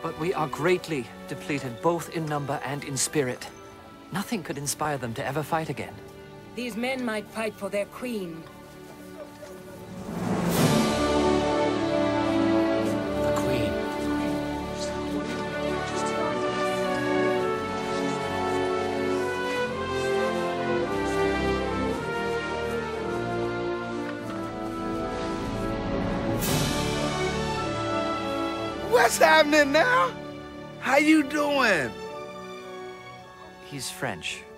But we are greatly depleted, both in number and in spirit. Nothing could inspire them to ever fight again. These men might fight for their queen. The queen. What's happening now? How you doing? He's French.